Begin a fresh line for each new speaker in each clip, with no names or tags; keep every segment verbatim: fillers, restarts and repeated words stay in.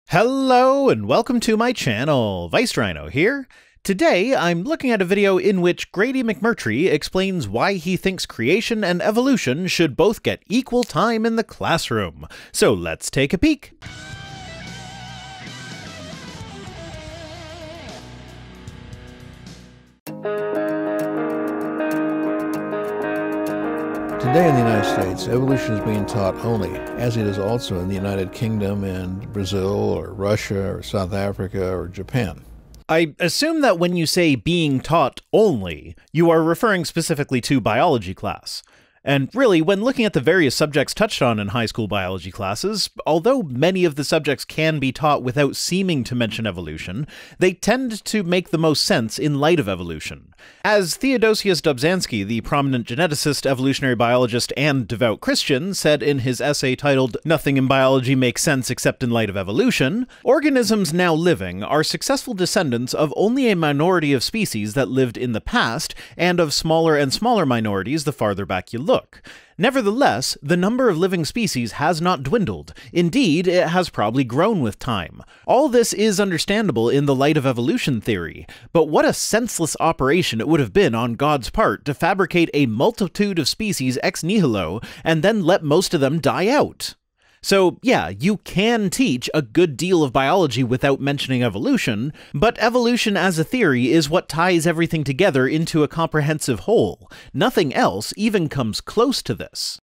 Hello and welcome to my channel, Vice Rhino here. Today I'm looking at a video in which Grady McMurtry explains why he thinks creation and evolution should both get equal time in the classroom. So let's take a peek.
Today in the United States, evolution is being taught only, as it is also in the United Kingdom and Brazil or Russia or South Africa or Japan.
I assume that when you say being taught only, you are referring specifically to biology class. And really, when looking at the various subjects touched on in high school biology classes, although many of the subjects can be taught without seeming to mention evolution, they tend to make the most sense in light of evolution. As Theodosius Dobzhansky, the prominent geneticist, evolutionary biologist, and devout Christian, said in his essay titled "Nothing in Biology Makes Sense Except in Light of Evolution," organisms now living are successful descendants of only a minority of species that lived in the past, and of smaller and smaller minorities the farther back you look. Look. Nevertheless, the number of living species has not dwindled. Indeed, it has probably grown with time. All this is understandable in the light of evolution theory, but what a senseless operation it would have been on God's part to fabricate a multitude of species ex nihilo and then let most of them die out. So yeah, you can teach a good deal of biology without mentioning evolution, but evolution as a theory is what ties everything together into a comprehensive whole. Nothing else even comes close to this.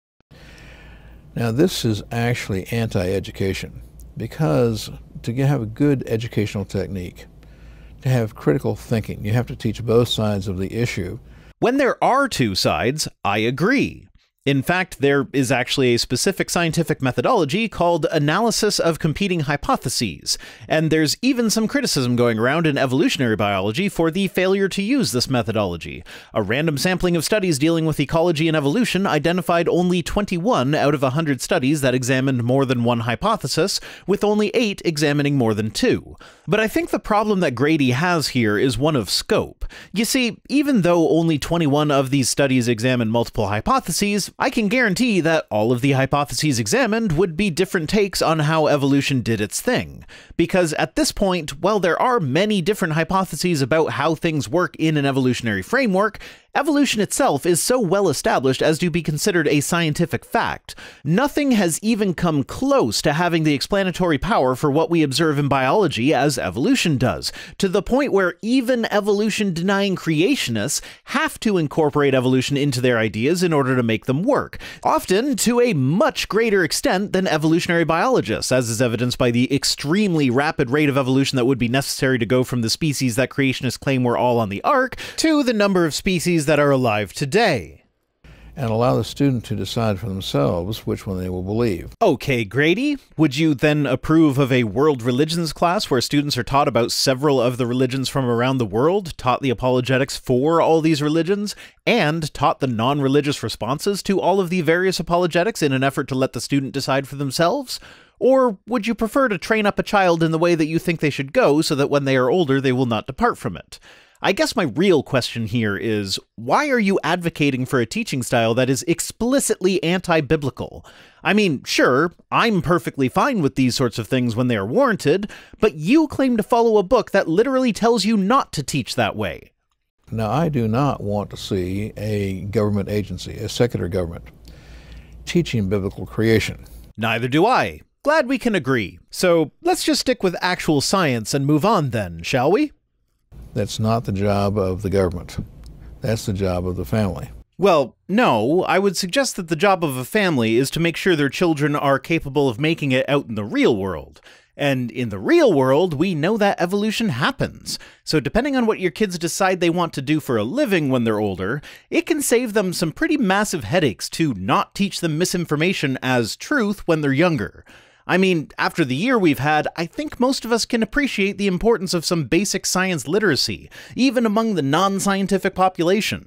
Now this is actually anti-education, because to have a good educational technique, to have critical thinking, you have to teach both sides of the issue.
When there are two sides, I agree. In fact, there is actually a specific scientific methodology called analysis of competing hypotheses, and there's even some criticism going around in evolutionary biology for the failure to use this methodology. A random sampling of studies dealing with ecology and evolution identified only twenty-one out of one hundred studies that examined more than one hypothesis, with only eight examining more than two. But I think the problem that Grady has here is one of scope. You see, even though only twenty-one of these studies examine multiple hypotheses, I can guarantee that all of the hypotheses examined would be different takes on how evolution did its thing. Because at this point, while there are many different hypotheses about how things work in an evolutionary framework, evolution itself is so well established as to be considered a scientific fact. Nothing has even come close to having the explanatory power for what we observe in biology as evolution does, to the point where even evolution-denying creationists have to incorporate evolution into their ideas in order to make them work, often to a much greater extent than evolutionary biologists, as is evidenced by the extremely rapid rate of evolution that would be necessary to go from the species that creationists claim were all on the ark to the number of species that are alive today.
And allow the student to decide for themselves which one they will believe.
Okay, Grady, would you then approve of a world religions class where students are taught about several of the religions from around the world, taught the apologetics for all these religions, and taught the non-religious responses to all of the various apologetics in an effort to let the student decide for themselves? Or would you prefer to train up a child in the way that you think they should go so that when they are older they will not depart from it? I guess my real question here is, why are you advocating for a teaching style that is explicitly anti-biblical? I mean, sure, I'm perfectly fine with these sorts of things when they are warranted, but you claim to follow a book that literally tells you not to teach that way.
Now, I do not want to see a government agency, a secular government, teaching biblical creation.
Neither do I. Glad we can agree. So let's just stick with actual science and move on then, shall we?
That's not the job of the government. That's the job of the family.
Well, no, I would suggest that the job of a family is to make sure their children are capable of making it out in the real world. And in the real world, we know that evolution happens. So depending on what your kids decide they want to do for a living when they're older, it can save them some pretty massive headaches to not teach them misinformation as truth when they're younger. I mean, after the year we've had, I think most of us can appreciate the importance of some basic science literacy, even among the non-scientific population.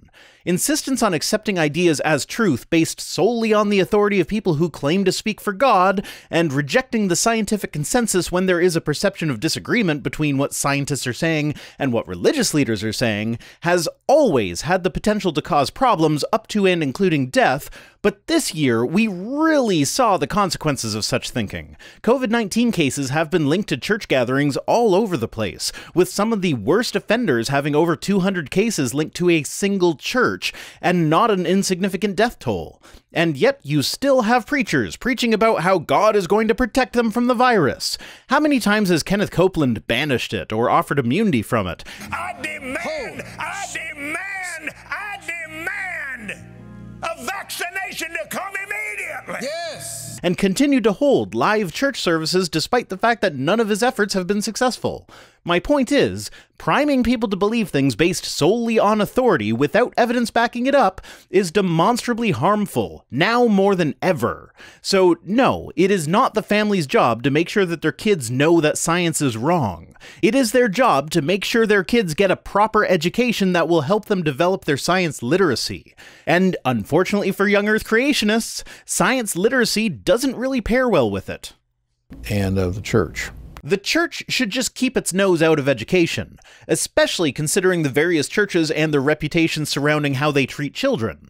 Insistence on accepting ideas as truth based solely on the authority of people who claim to speak for God, and rejecting the scientific consensus when there is a perception of disagreement between what scientists are saying and what religious leaders are saying, has always had the potential to cause problems up to and including death. But this year, we really saw the consequences of such thinking. COVID nineteen cases have been linked to church gatherings all over the place, with some of the worst offenders having over two hundred cases linked to a single church, and not an insignificant death toll. And yet, you still have preachers preaching about how God is going to protect them from the virus. How many times has Kenneth Copeland banished it or offered immunity from it?
I demand, I demand, I demand a vaccination to come immediately!
Yes!
And continued to hold live church services despite the fact that none of his efforts have been successful. My point is, priming people to believe things based solely on authority without evidence backing it up is demonstrably harmful, now more than ever. So no, it is not the family's job to make sure that their kids know that science is wrong. It is their job to make sure their kids get a proper education that will help them develop their science literacy. And unfortunately for young Earth creationists, science literacy doesn't really pair well with it.
And of the church.
The church should just keep its nose out of education, especially considering the various churches and their reputations surrounding how they treat children.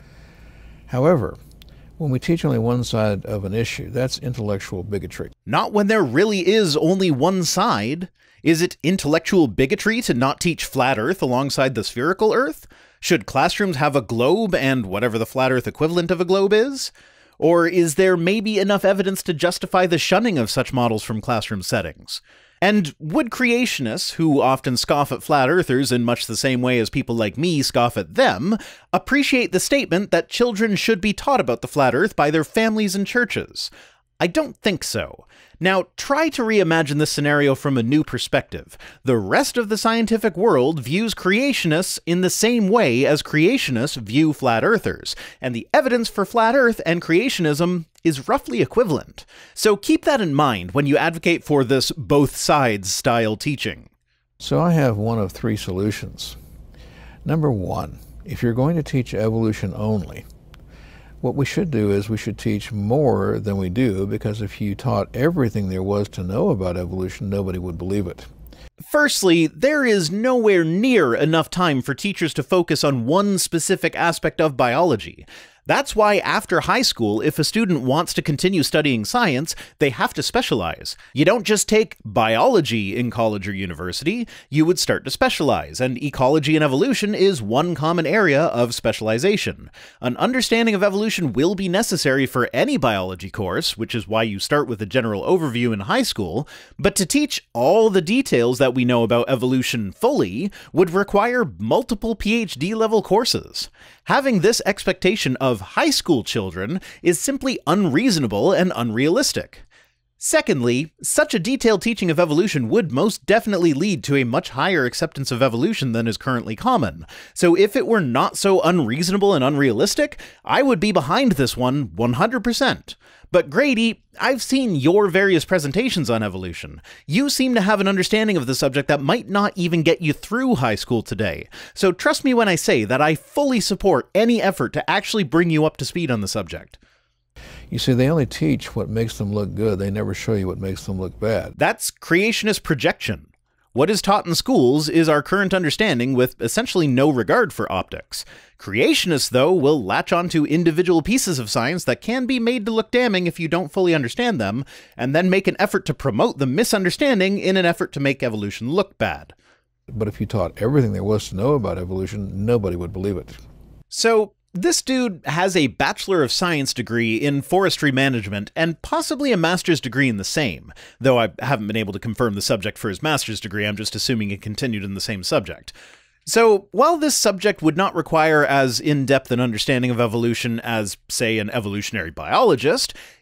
However, when we teach only one side of an issue, that's intellectual bigotry.
Not when there really is only one side. Is it intellectual bigotry to not teach flat Earth alongside the spherical Earth? Should classrooms have a globe and whatever the flat Earth equivalent of a globe is? Or is there maybe enough evidence to justify the shunning of such models from classroom settings? And would creationists, who often scoff at flat earthers in much the same way as people like me scoff at them, appreciate the statement that children should be taught about the flat Earth by their families and churches? I don't think so. Now, try to reimagine this scenario from a new perspective. The rest of the scientific world views creationists in the same way as creationists view flat earthers, and the evidence for flat Earth and creationism is roughly equivalent. So keep that in mind when you advocate for this both sides style teaching.
So I have one of three solutions. Number one, if you're going to teach evolution only, what we should do is we should teach more than we do, because if you taught everything there was to know about evolution, nobody would believe it.
Firstly, there is nowhere near enough time for teachers to focus on one specific aspect of biology. That's why after high school, if a student wants to continue studying science, they have to specialize. You don't just take biology in college or university, you would start to specialize, and ecology and evolution is one common area of specialization. An understanding of evolution will be necessary for any biology course, which is why you start with a general overview in high school, but to teach all the details that we know about evolution fully would require multiple PhD level courses. Having this expectation of high school children is simply unreasonable and unrealistic. Secondly, such a detailed teaching of evolution would most definitely lead to a much higher acceptance of evolution than is currently common. So if it were not so unreasonable and unrealistic, I would be behind this one one hundred percent. But Grady, I've seen your various presentations on evolution. You seem to have an understanding of the subject that might not even get you through high school today. So trust me when I say that I fully support any effort to actually bring you up to speed on the subject.
You see, they only teach what makes them look good. They never show you what makes them look bad.
That's creationist projection. What is taught in schools is our current understanding with essentially no regard for optics. Creationists, though, will latch onto individual pieces of science that can be made to look damning if you don't fully understand them, and then make an effort to promote the misunderstanding in an effort to make evolution look bad.
But if you taught everything there was to know about evolution, nobody would believe it.
So, this dude has a Bachelor of Science degree in forestry management and possibly a master's degree in the same, though I haven't been able to confirm the subject for his master's degree. I'm just assuming it continued in the same subject. So, while this subject would not require as in-depth an understanding of evolution as, say, an evolutionary biologist,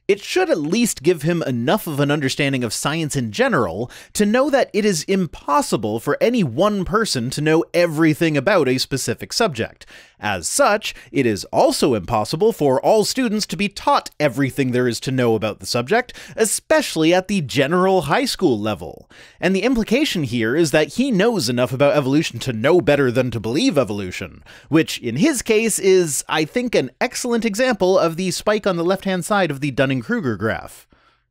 It should at least give him enough of an understanding of science in general to know that it is impossible for any one person to know everything about a specific subject. As such, it is also impossible for all students to be taught everything there is to know about the subject, especially at the general high school level. And the implication here is that he knows enough about evolution to know better than to believe evolution, which in his case is, I think, an excellent example of the spike on the left-hand side of the Dunning-Kruger graph.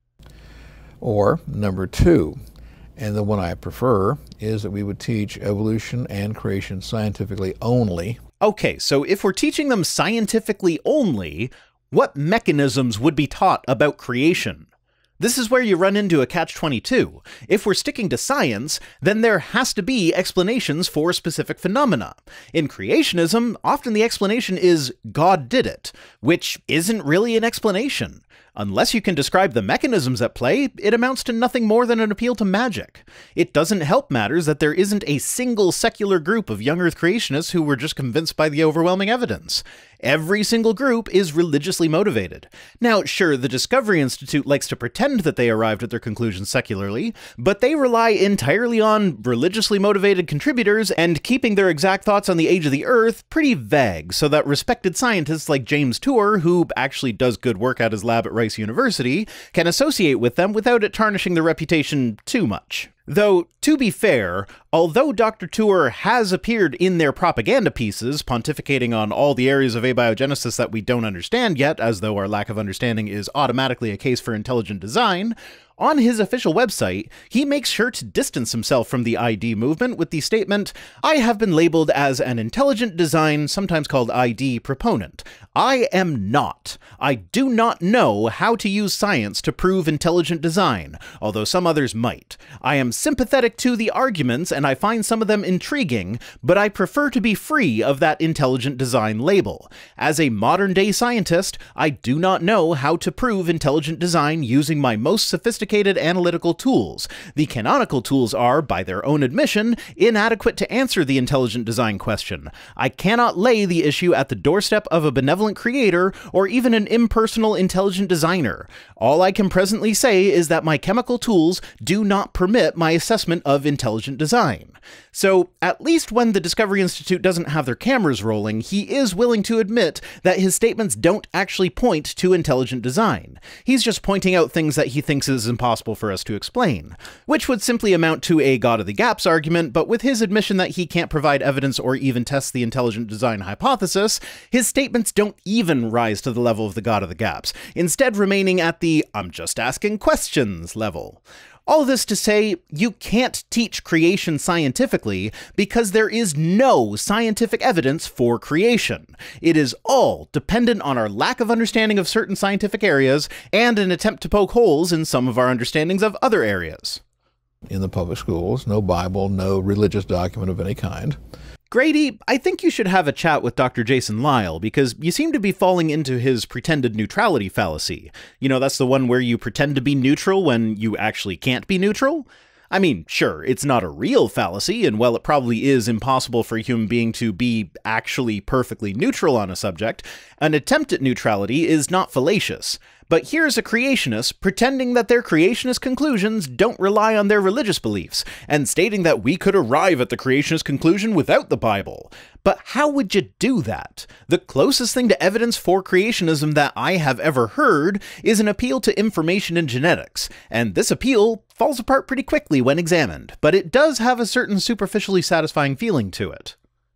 Or number two, and the one I prefer, is that we would teach evolution and creation scientifically only.
Okay, so if we're teaching them scientifically only, what mechanisms would be taught about creation? This is where you run into a catch twenty-two. If we're sticking to science, then there has to be explanations for specific phenomena. In creationism, often the explanation is God did it, which isn't really an explanation. Unless you can describe the mechanisms at play, it amounts to nothing more than an appeal to magic. It doesn't help matters that there isn't a single secular group of young Earth creationists who were just convinced by the overwhelming evidence. Every single group is religiously motivated. Now, sure, the Discovery Institute likes to pretend that they arrived at their conclusions secularly, but they rely entirely on religiously motivated contributors and keeping their exact thoughts on the age of the Earth pretty vague, so that respected scientists like James Tour, who actually does good work at his lab at Rice University, can associate with them without it tarnishing their reputation too much. Though, to be fair, although Doctor Tour has appeared in their propaganda pieces, pontificating on all the areas of abiogenesis that we don't understand yet, as though our lack of understanding is automatically a case for intelligent design, on his official website, he makes sure to distance himself from the I D movement with the statement, "I have been labeled as an intelligent design, sometimes called I D, proponent. I am not. I do not know how to use science to prove intelligent design, although some others might. I am sympathetic to the arguments and I find some of them intriguing, but I prefer to be free of that intelligent design label. As a modern-day scientist, I do not know how to prove intelligent design using my most sophisticated analytical tools. The canonical tools are, by their own admission, inadequate to answer the intelligent design question. I cannot lay the issue at the doorstep of a benevolent creator or even an impersonal intelligent designer. All I can presently say is that my chemical tools do not permit my assessment of intelligent design." So, at least when the Discovery Institute doesn't have their cameras rolling, he is willing to admit that his statements don't actually point to intelligent design. He's just pointing out things that he thinks is impossible for us to explain, which would simply amount to a God of the Gaps argument, but with his admission that he can't provide evidence or even test the intelligent design hypothesis, his statements don't even rise to the level of the God of the Gaps, instead remaining at the "I'm just asking questions" level. All this to say, you can't teach creation scientifically because there is no scientific evidence for creation. It is all dependent on our lack of understanding of certain scientific areas and an attempt to poke holes in some of our understandings of other areas.
In the public schools, no Bible, no religious document of any kind.
Grady, I think you should have a chat with Doctor Jason Lyle, because you seem to be falling into his pretended neutrality fallacy. You know, that's the one where you pretend to be neutral when you actually can't be neutral? I mean, sure, it's not a real fallacy, and while it probably is impossible for a human being to be actually perfectly neutral on a subject, an attempt at neutrality is not fallacious. But here's a creationist pretending that their creationist conclusions don't rely on their religious beliefs, and stating that we could arrive at the creationist conclusion without the Bible. But how would you do that? The closest thing to evidence for creationism that I have ever heard is an appeal to information in genetics, and this appeal falls apart pretty quickly when examined, but it does have a certain superficially satisfying feeling to it.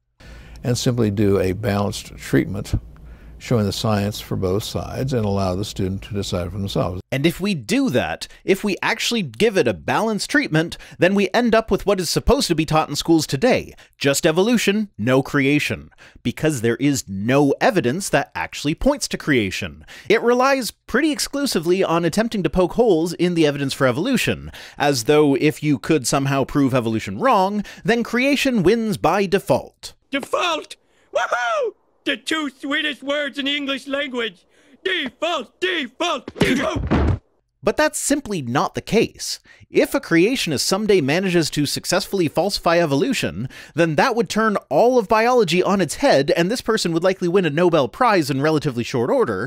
And simply do a balanced treatment showing the science for both sides and allow the student to decide for themselves.
And if we do that, if we actually give it a balanced treatment, then we end up with what is supposed to be taught in schools today, just evolution, no creation, because there is no evidence that actually points to creation. It relies pretty exclusively on attempting to poke holes in the evidence for evolution, as though if you could somehow prove evolution wrong, then creation wins by default.
Default! Woohoo! The two sweetest words in the English language. Default, default, default.
But that's simply not the case. If a creationist someday manages to successfully falsify evolution, then that would turn all of biology on its head, and this person would likely win a Nobel Prize in relatively short order.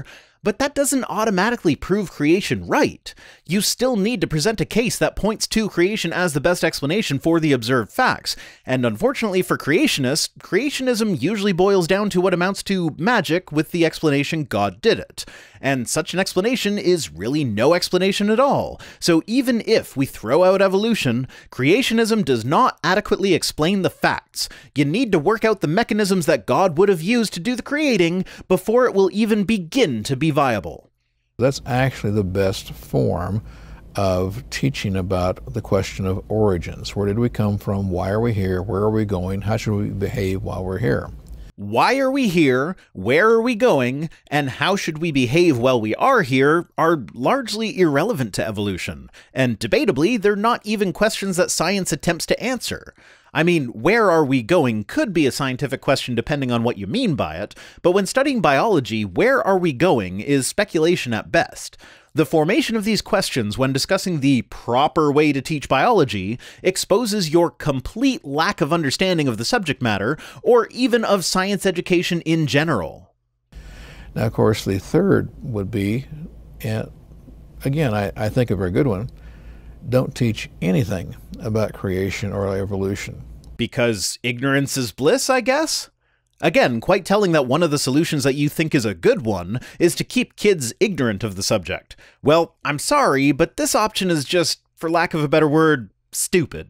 But that doesn't automatically prove creation right. You still need to present a case that points to creation as the best explanation for the observed facts. And unfortunately for creationists, creationism usually boils down to what amounts to magic with the explanation God did it. And such an explanation is really no explanation at all. So even if we throw out evolution, creationism does not adequately explain the facts. You need to work out the mechanisms that God would have used to do the creating before it will even begin to be viable.
That's actually the best form of teaching about the question of origins. Where did we come from? Why are we here? Where are we going? How should we behave while we're here?
Why are we here, where are we going, and how should we behave while we are here are largely irrelevant to evolution, and debatably, they're not even questions that science attempts to answer. I mean, where are we going could be a scientific question depending on what you mean by it, but when studying biology, where are we going is speculation at best. The formation of these questions when discussing the proper way to teach biology exposes your complete lack of understanding of the subject matter, or even of science education in general.
Now, of course, the third would be, and again, I, I think a very good one, don't teach anything about creation or evolution.
Because ignorance is bliss, I guess? Again, quite telling that one of the solutions that you think is a good one is to keep kids ignorant of the subject. Well, I'm sorry, but this option is just, for lack of a better word, stupid.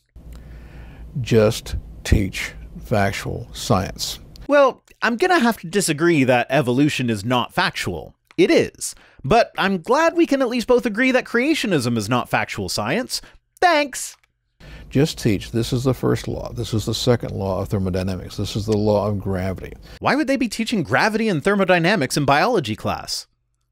Just teach factual science.
Well, I'm gonna have to disagree that evolution is not factual. It is. But I'm glad we can at least both agree that creationism is not factual science. Thanks!
Just teach, this is the first law, this is the second law of thermodynamics, this is the law of gravity.
Why would they be teaching gravity and thermodynamics in biology class?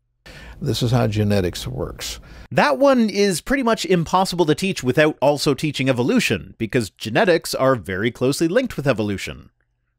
This is how genetics works.
That one is pretty much impossible to teach without also teaching evolution, because genetics are very closely linked with evolution.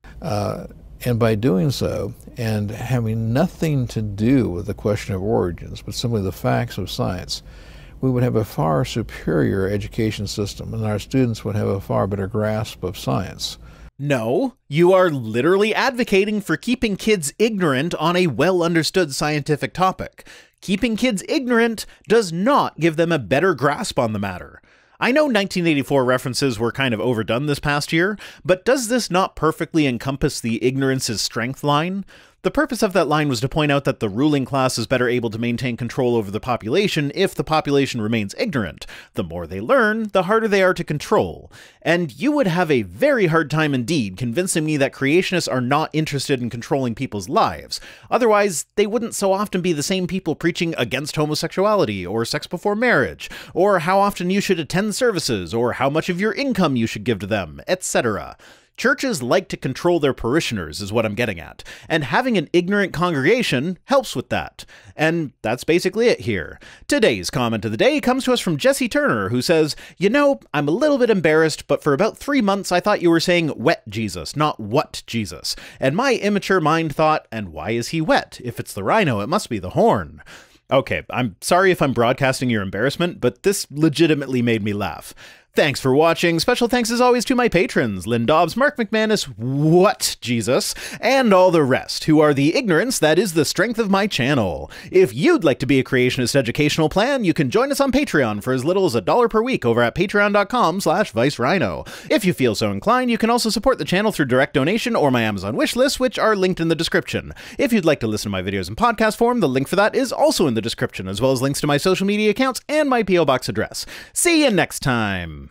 Uh, and by doing so, and having nothing to do with the question of origins, but simply the facts of science, we would have a far superior education system, and our students would have a far better grasp of science.
No, you are literally advocating for keeping kids ignorant on a well-understood scientific topic. Keeping kids ignorant does not give them a better grasp on the matter. I know nineteen eighty-four references were kind of overdone this past year, but does this not perfectly encompass the ignorance is strength line? The purpose of that line was to point out that the ruling class is better able to maintain control over the population if the population remains ignorant. The more they learn, the harder they are to control. And you would have a very hard time indeed convincing me that creationists are not interested in controlling people's lives. Otherwise, they wouldn't so often be the same people preaching against homosexuality, or sex before marriage, or how often you should attend services, or how much of your income you should give to them, et cetera. Churches like to control their parishioners, is what I'm getting at, and having an ignorant congregation helps with that. And that's basically it here. Today's comment of the day comes to us from Jesse Turner, who says, "You know, I'm a little bit embarrassed, but for about three months I thought you were saying wet Jesus, not what Jesus. And my immature mind thought, and why is he wet? If it's the Rhino, it must be the horn." Okay, I'm sorry if I'm broadcasting your embarrassment, but this legitimately made me laugh. Thanks for watching. Special thanks as always to my patrons, Lynn Dobbs, Mark McManus, What Jesus, and all the rest, who are the ignorance that is the strength of my channel. If you'd like to be a creationist educational plan, you can join us on Patreon for as little as a dollar per week over at patreon.com slash vicerhino. If you feel so inclined, you can also support the channel through direct donation or my Amazon wishlist, which are linked in the description. If you'd like to listen to my videos in podcast form, the link for that is also in the description, as well as links to my social media accounts and my P O Box address. See you next time!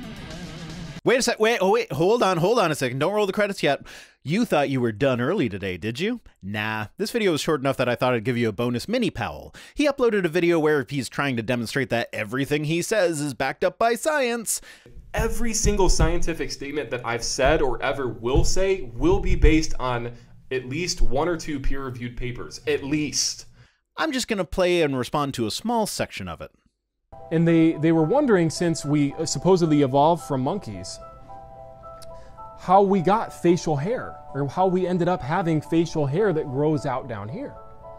Wait a sec, wait, oh wait, hold on, hold on a second, don't roll the credits yet. You thought you were done early today, did you? Nah, this video was short enough that I thought I'd give you a bonus mini Powell. He uploaded a video where he's trying to demonstrate that everything he says is backed up by science.
Every single scientific statement that I've said or ever will say will be based on at least one or two peer-reviewed papers, at least.
I'm just gonna play and respond to a small section of it.
And they, they were wondering, since we supposedly evolved from monkeys, how we got facial hair, or how we ended up having facial hair that grows out down here.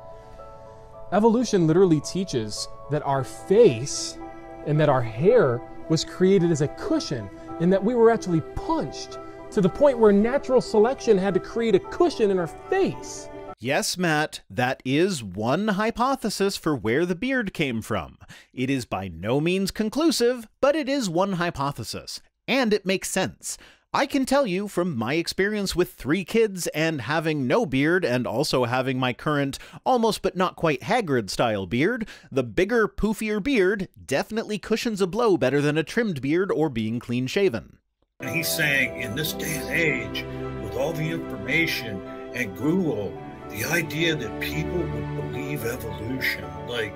Evolution literally teaches that our face and that our hair was created as a cushion, and that we were actually punched to the point where natural selection had to create a cushion in our face.
Yes, Matt, that is one hypothesis for where the beard came from. It is by no means conclusive, but it is one hypothesis. And it makes sense. I can tell you from my experience with three kids and having no beard and also having my current almost but not quite Hagrid-style beard, the bigger, poofier beard definitely cushions a blow better than a trimmed beard or being clean-shaven.
And he's saying, in this day and age, with all the information and Google, the idea that people would believe evolution, like,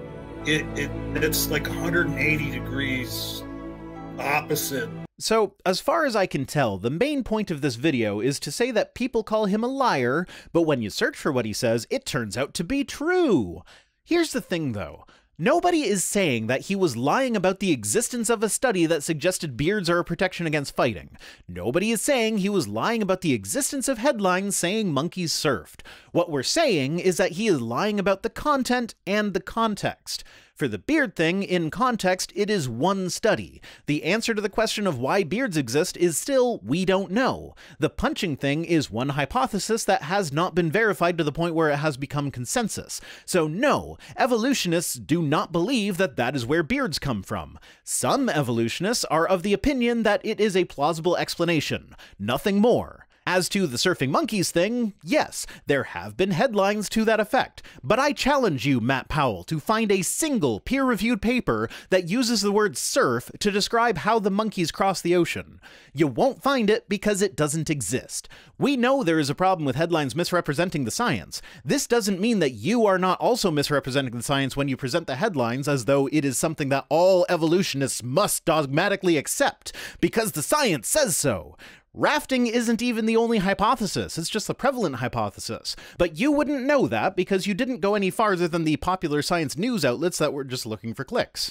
it, it it's like one hundred eighty degrees opposite.
So, as far as I can tell, the main point of this video is to say that people call him a liar, but when you search for what he says, it turns out to be true. Here's the thing, though. Nobody is saying that he was lying about the existence of a study that suggested beards are a protection against fighting. Nobody is saying he was lying about the existence of headlines saying monkeys surfed. What we're saying is that he is lying about the content and the context. For the beard thing, in context, it is one study. The answer to the question of why beards exist is still, we don't know. The punching thing is one hypothesis that has not been verified to the point where it has become consensus. So no, evolutionists do not believe that that is where beards come from. Some evolutionists are of the opinion that it is a plausible explanation. Nothing more. As to the surfing monkeys thing, yes, there have been headlines to that effect, but I challenge you, Matt Powell, to find a single peer-reviewed paper that uses the word surf to describe how the monkeys cross the ocean. You won't find it because it doesn't exist. We know there is a problem with headlines misrepresenting the science. This doesn't mean that you are not also misrepresenting the science when you present the headlines as though it is something that all evolutionists must dogmatically accept, because the science says so. Rafting isn't even the only hypothesis, it's just the prevalent hypothesis. But you wouldn't know that because you didn't go any farther than the popular science news outlets that were just looking for clicks.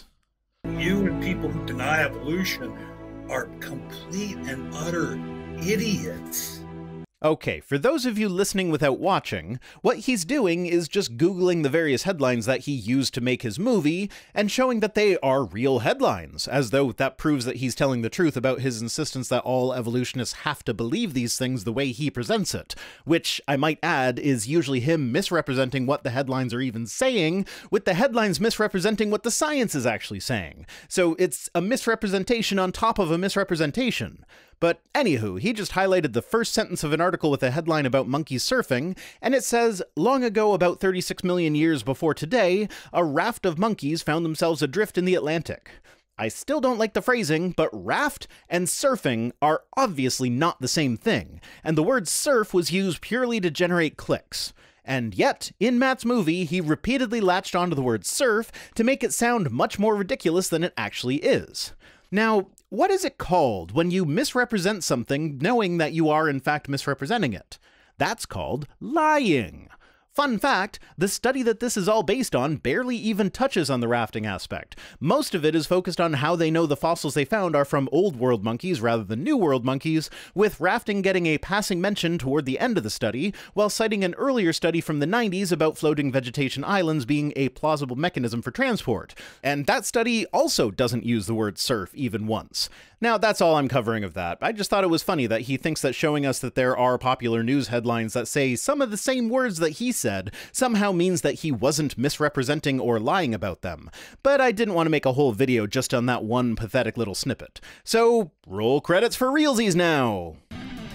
You and people who deny evolution are complete and utter idiots.
Okay, for those of you listening without watching, what he's doing is just Googling the various headlines that he used to make his movie, and showing that they are real headlines, as though that proves that he's telling the truth about his insistence that all evolutionists have to believe these things the way he presents it, which, I might add, is usually him misrepresenting what the headlines are even saying, with the headlines misrepresenting what the science is actually saying. So it's a misrepresentation on top of a misrepresentation. But anywho, he just highlighted the first sentence of an article with a headline about monkeys surfing, and it says, long ago, about thirty-six million years before today, a raft of monkeys found themselves adrift in the Atlantic. I still don't like the phrasing, but raft and surfing are obviously not the same thing, and the word surf was used purely to generate clicks. And yet, in Matt's movie, he repeatedly latched onto the word surf to make it sound much more ridiculous than it actually is. Now, what is it called when you misrepresent something knowing that you are in fact misrepresenting it? That's called lying. Fun fact, the study that this is all based on barely even touches on the rafting aspect. Most of it is focused on how they know the fossils they found are from Old World monkeys rather than New World monkeys, with rafting getting a passing mention toward the end of the study, while citing an earlier study from the nineties about floating vegetation islands being a plausible mechanism for transport. And that study also doesn't use the word surf even once. Now, that's all I'm covering of that. I just thought it was funny that he thinks that showing us that there are popular news headlines that say some of the same words that he said somehow means that he wasn't misrepresenting or lying about them. But I didn't want to make a whole video just on that one pathetic little snippet. So, roll credits for realsies now!